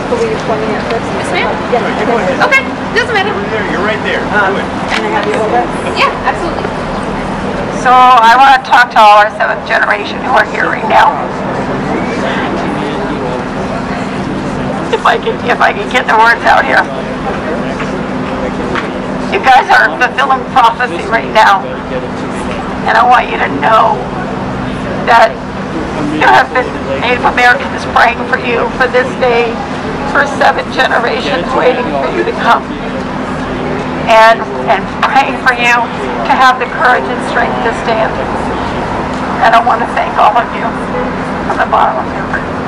believe 20 minutes. Yes, ma'am? Yeah. Okay, doesn't matter. You're right there. Do it. Can I have you hold it? Yeah, absolutely. So I want to talk to all our 7th generation who are here right now. If I can get the words out here. You guys are fulfilling prophecy right now. And I want you to know that there have been Native Americans praying for you for this day, for 7 generations waiting for you to come. And praying for you to have the courage and strength to stand. And I want to thank all of you from the bottom of my heart.